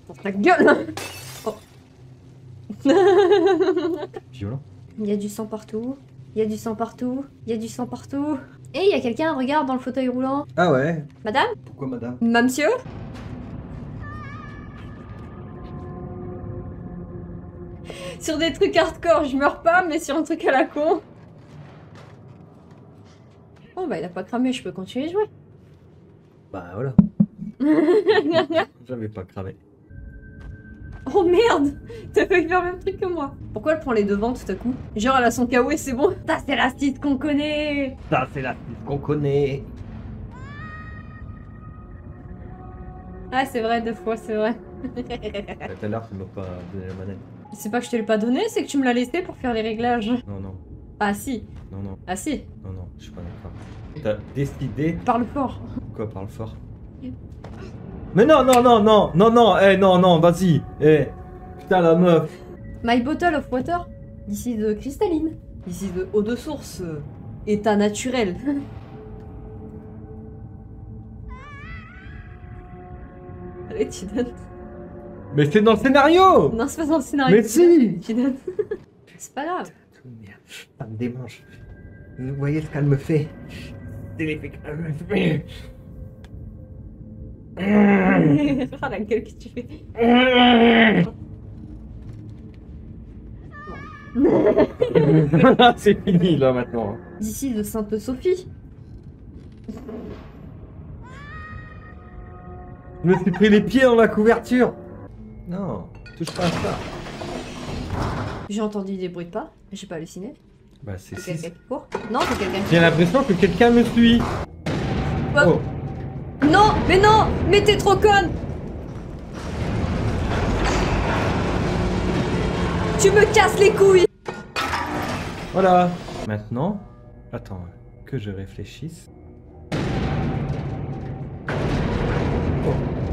Dans ta gueule. Oh. Violent. Il y a du sang partout. Il y a du sang partout. Il y a du sang partout. Et il y a quelqu'un, regarde, dans le fauteuil roulant. Ah ouais. Madame? Pourquoi madame? Monsieur? Sur des trucs hardcore, je meurs pas, mais sur un truc à la con. Oh bah il a pas cramé, je peux continuer de jouer. Bah voilà. J'avais pas cramé. Oh merde! T'as fait faire le même truc que moi. Pourquoi elle prend les devants tout à coup? Genre elle a son KO et c'est bon. Ça c'est la style qu'on connaît. Ça c'est la piste qu'on connaît. Ah c'est vrai, 2 fois, c'est vrai. Tout à l'heure, tu m'as pas donné la manette. C'est pas que je te l'ai pas donné, c'est que tu me l'as laissé pour faire les réglages. Non, non, Ah si. non, non, Ah si. non, non, je suis pas d'accord. T'as décidé. Parle fort. Quoi, parle fort? Mais non, non, non, non, non, non, eh, non, non, vas-y, eh, putain, la meuf. My bottle of water. This is cristalline. This is eau de source. État naturel. Allez, tu donnes. Mais c'est dans le scénario. Non, c'est pas dans le scénario. Mais si. Tu donnes. C'est pas grave. Ça me démange. Vous voyez ce qu'elle me fait? C'est l'effet qu'elle me fait. Ah la gueule que tu fais. C'est fini là maintenant. D'ici de Sainte-Sophie. Je me suis pris les pieds dans la couverture. Non, touche pas à ça. J'ai entendu des bruits de pas. J'ai pas halluciné. Bah c'est C'est 6. quelqu'un qui court. Non, c'est quelqu'un qui J'ai l'impression que quelqu'un me suit. Oh. Non, mais non, mais t'es trop conne. Tu me casses les couilles. Voilà. Maintenant, attends, que je réfléchisse. Oh.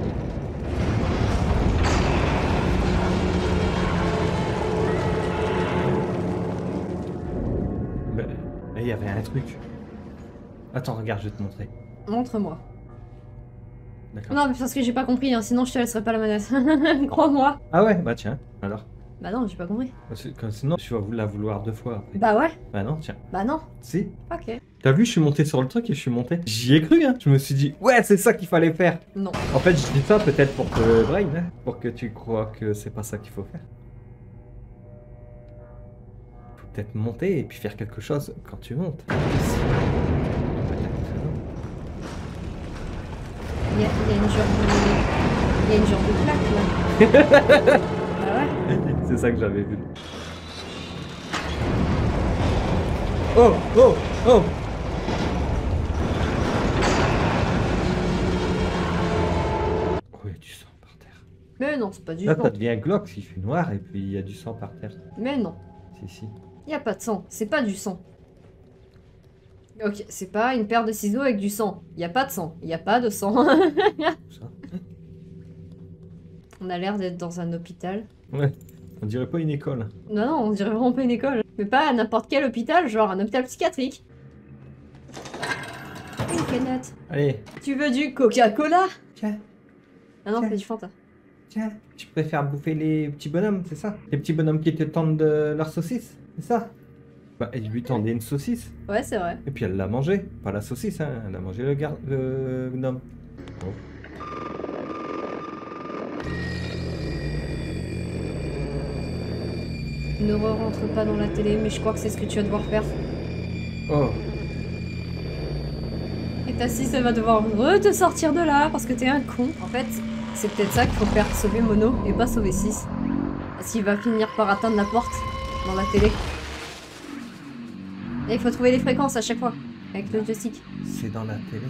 Ben, il y avait un truc. Attends, regarde, je vais te montrer. Montre-moi. D'accord. Non, mais parce que j'ai pas compris, hein, sinon je te laisserai pas la manette. Crois-moi. Ah ouais, bah tiens, alors. Bah non, j'ai pas compris. Parce que sinon, tu vas la vouloir 2 fois après. Bah ouais. Bah non, tiens. Bah non. Si. Ok. T'as vu, je suis monté sur le truc et je suis monté. J'y ai cru, hein. Je me suis dit, ouais, c'est ça qu'il fallait faire. Non. En fait, je dis ça peut-être pour te brain, hein, pour que tu crois que c'est pas ça qu'il faut faire. Faut peut-être monter et puis faire quelque chose quand tu montes. Il y a une genre de plaque là. Bah ouais. C'est ça que j'avais vu. Oh, oh, oh. Oh, il y a du sang par terre. Mais non, c'est pas du Là, sang. ça devient glauque s'il fait noir et puis il y a du sang par terre. Mais non, Si, si. y a pas de sang. C'est pas du sang. Ok, c'est pas une paire de ciseaux avec du sang. Y a pas de sang. Y a pas de sang. Ça. On a l'air d'être dans un hôpital. Ouais. On dirait pas une école. Non, non, on dirait vraiment pas une école. Mais pas à n'importe quel hôpital, genre un hôpital psychiatrique. Une canette. Allez. Tu veux du Coca-Cola? Tiens. Ah non, Tiens. c'est du Fanta. Tiens, tu préfères bouffer les petits bonhommes, c'est ça? Les petits bonhommes qui te tendent de leur saucisse, c'est ça? Bah, elle lui tendait une saucisse, Ouais, c'est vrai. et puis elle l'a mangé. Pas la saucisse, hein, elle a mangé le gnome. Oh. Ne re-rentre pas dans la télé, mais je crois que c'est ce que tu vas devoir faire. Oh. Et ta sis, elle va devoir te sortir de là, parce que t'es un con. En fait, c'est peut-être ça qu'il faut faire, sauver Mono, et pas sauver 6. Parce qu'il va finir par atteindre la porte, dans la télé. Et il faut trouver les fréquences à chaque fois, avec le joystick. C'est dans la télé.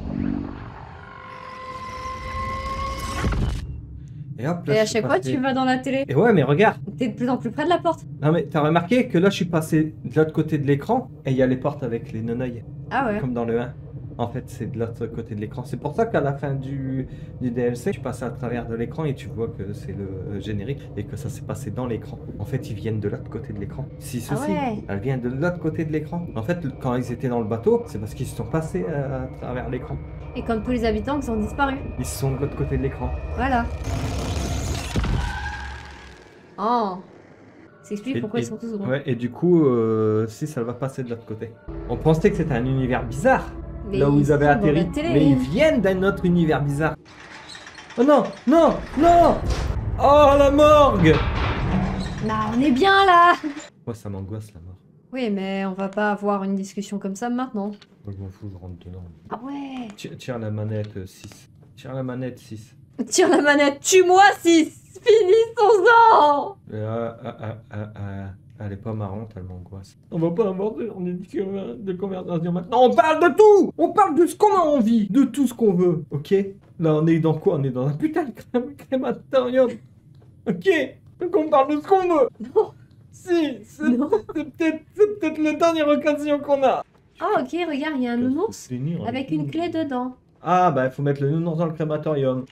Et hop, là, Et je à suis chaque fois, passé- tu vas dans la télé. Et ouais, mais regarde. T'es de plus en plus près de la porte. Non mais t'as remarqué que là je suis passé de l'autre côté de l'écran et il y a les portes avec les non-oeils, Ah ouais. comme dans le 1. En fait c'est de l'autre côté de l'écran. C'est pour ça qu'à la fin du DLC, tu passes à travers de l'écran et tu vois que c'est le générique et que ça s'est passé dans l'écran. En fait ils viennent de l'autre côté de l'écran. Si Ah ceci, ouais. elle vient de l'autre côté de l'écran. En fait quand ils étaient dans le bateau, c'est parce qu'ils se sont passés à travers l'écran. Et comme tous les habitants qui ont disparu. Ils sont de l'autre côté de l'écran. Voilà. Oh. Ça explique pourquoi ils sont tous gros. Ouais, et du coup, si ça va passer de l'autre côté. On pensait que c'était un univers bizarre, Mais là où ils avaient sont dans la atterri, télé. mais ils viennent d'un autre univers bizarre. Oh non, non, non! Oh la morgue! Bah, on est bien là. Moi, ça m'angoisse la mort. Oui, mais on va pas avoir une discussion comme ça maintenant. Moi, je m'en fous, je rentre dedans. Ah ouais. Tire la manette 6. Tire la manette 6. Tire la manette, tue-moi si finissons-en. Elle est pas marrante, elle m'angoisse. On va pas avoir de conversation maintenant. On parle de tout! On parle de ce qu'on a envie, de tout ce qu'on veut, ok? Là, on est dans quoi? On est dans un putain de crématorium. Ok? Donc on parle de ce qu'on veut. Non. Si, c'est Non. peut-être la dernière occasion qu'on a. Ah ok, regarde, il y a un nounours avec une clé dedans. Ah, bah, il faut mettre le nounours dans le crématorium.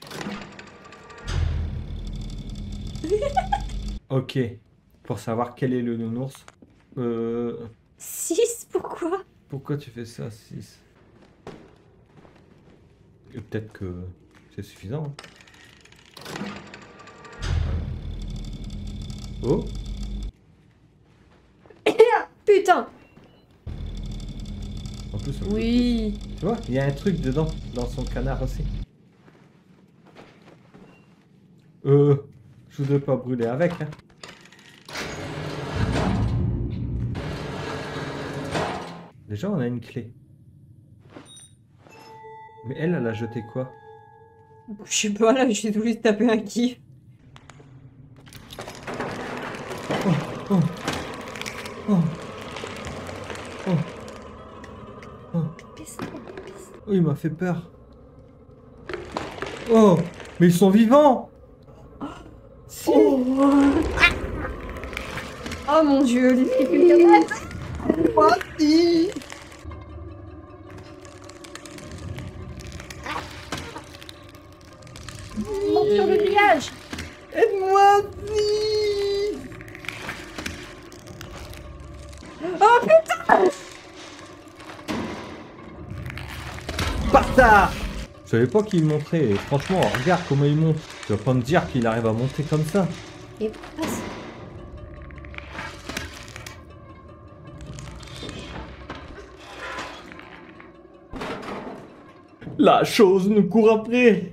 Ok. Pour savoir quel est le nounours. 6, pourquoi? Pourquoi tu fais ça, 6? Peut-être que c'est suffisant. Hein. Oh. Putain. En plus, Oui. tu vois, il y a un truc dedans, dans son canard aussi. Je voudrais pas brûler avec, hein. Déjà, on a une clé. Mais elle a jeté quoi? Je sais pas, là, j'ai voulu taper un kiff. Oh. Oh. Oh. Oh. Oh, il m'a fait peur. Oh, mais ils sont vivants. Si. Oh, oh mon dieu, les flics. Voici. Monte sur le nuage. Aide-moi. Oh putain. Bâtard. Je savais pas qu'il montrait. Et franchement, regarde comment il monte. Tu vas pas me dire qu'il arrive à monter comme ça. Et passe. La chose nous court après.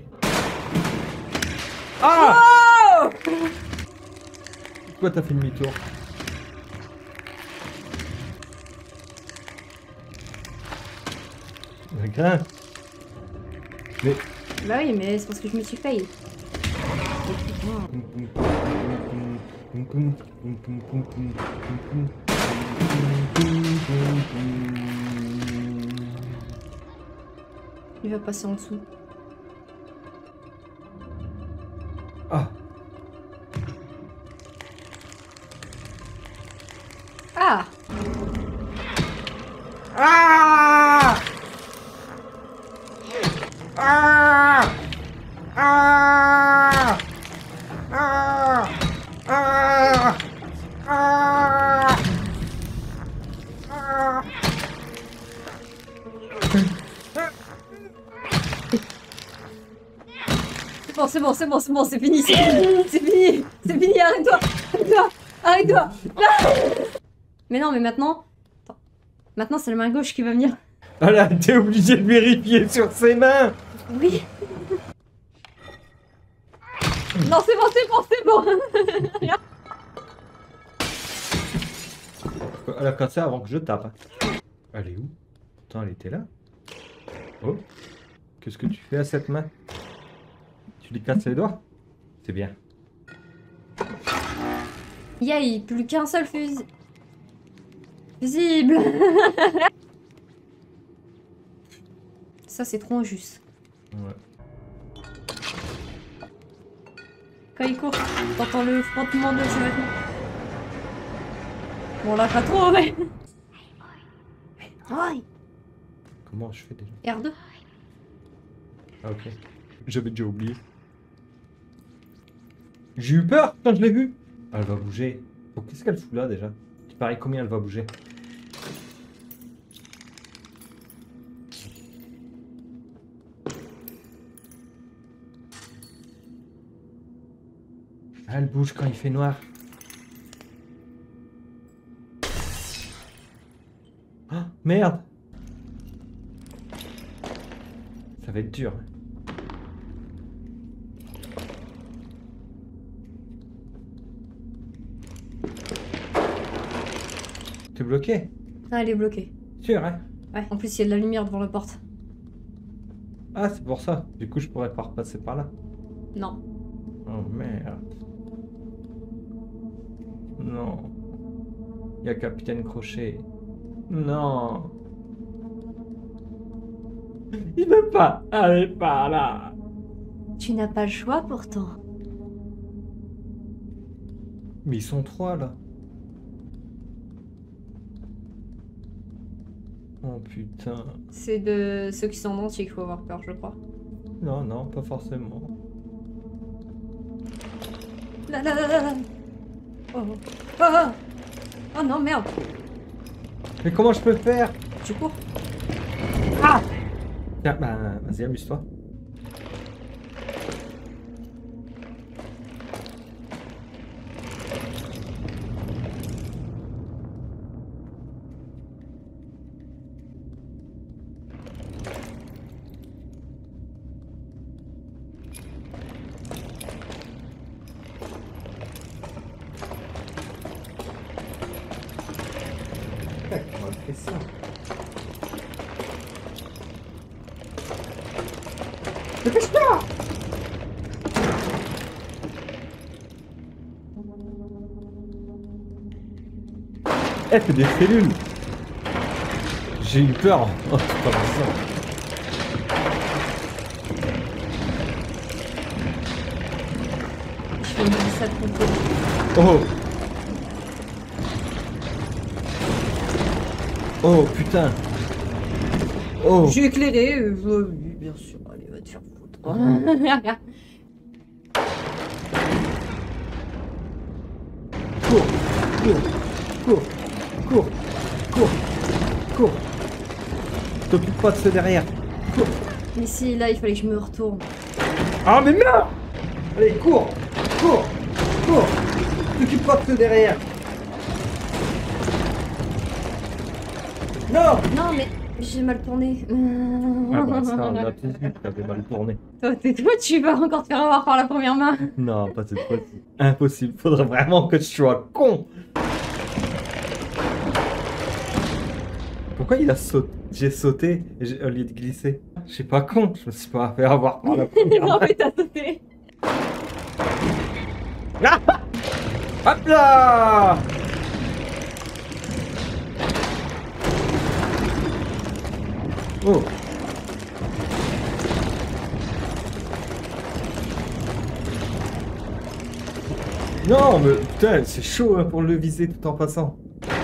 Ah! Oh. Pourquoi t'as fait demi-tour? Grimpe. Mais... Bah oui, mais c'est parce que je me suis fail. Il va passer en dessous. Ah! Ah. Ah! Ah! Ah! Ah! Ah! Ah! Ah! C'est bon, c'est bon, c'est bon, c'est fini, c'est fini, c'est fini, c'est fini, arrête-toi, arrête-toi, arrête-toi. Mais non, mais maintenant, attends. Maintenant c'est la main gauche qui va venir. Ah là, t'es obligé de vérifier sur ses mains. Oui. Non, c'est bon, c'est bon, c'est bon. Elle a cassé avant que je tape. Elle est où? Attends, elle était là. Oh. Qu'est-ce que tu fais à cette main? Tu lui casses les doigts? C'est bien. Yay, plus qu'un seul fusible. Ça c'est trop injuste. Ouais. Quand il court, t'entends le frottement de ses vêtements. Bon là pas trop, mais... Aïe. Comment je fais déjà? R2. Ah ok. J'avais déjà oublié. J'ai eu peur quand je l'ai vue. Elle va bouger. Oh, qu'est-ce qu'elle fout là déjà? Tu paries combien elle va bouger? Ah, elle bouge quand il fait noir. Oh, merde. Ça va être dur. T'es bloqué? Ah, elle est bloquée. Sûr, hein? Ouais, en plus il y a de la lumière devant la porte. Ah, c'est pour ça. Du coup, je pourrais pas repasser par là. Non. Oh merde. Non. Il y a Capitaine Crochet. Non. Il veut pas aller par là. Tu n'as pas le choix pourtant. Mais ils sont 3 là. Oh putain. C'est de ceux qui sont dentiers qu'il faut avoir peur, je crois. Non, non, pas forcément. Là, là, là, là, là. Oh. Oh, oh. Oh non, merde. Mais comment je peux faire? Tu cours. Ah! Tiens, bah, vas-y, amuse-toi. Comment on fait ça? Dépêche-toi! Elle fait des cellules! J'ai eu peur! Oh, c'est pas ça! Je fais une glissade complète. Oh! Oh putain! Oh! J'ai éclairé, oui, bien sûr. Allez, va te faire foutre. Cours! Cours! Cours! Cours! Cours! Cours! T'occupe pas de ceux derrière! Cours! Mais si, là, il fallait que je me retourne. Ah mais merde! Allez, cours! Cours! Cours! T'occupe pas de ceux derrière! Non! Non, mais j'ai mal tourné. Ah bah ça, on a tous vu que t'avais mal tourné. Toi, tais-toi, tu vas encore te faire avoir par la première main. Non, pas cette fois-ci. Impossible. Faudrait vraiment que je sois con. Pourquoi il a sauté? J'ai sauté au lieu de glisser. Je suis pas con. Je me suis pas fait avoir par la première Non, main. mais t'as sauté. Ah! Hop là! Oh! Non, mais putain, c'est chaud hein, pour le viser tout en passant.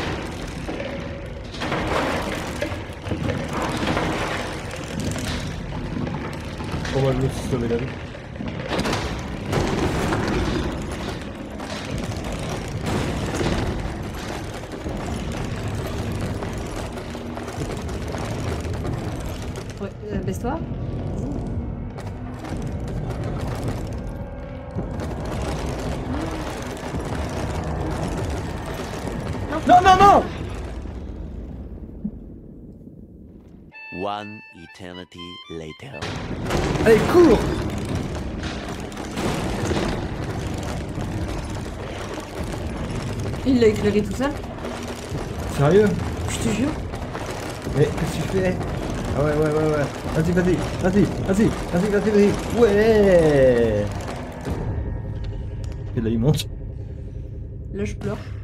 Oh, moi, je me suis sauvé la vie. Ouais, baisse-toi. Non, non, non! One eternity later. Allez, cours! Il l'a éclairé tout seul. Sérieux? Je te jure. Mais qu'est-ce que tu fais? Ah ouais, ouais, ouais, ouais. Vas-y, vas-y, vas-y, vas-y, vas-y, vas-y, vas-y. Ouais! Et là, il monte. Là, je pleure.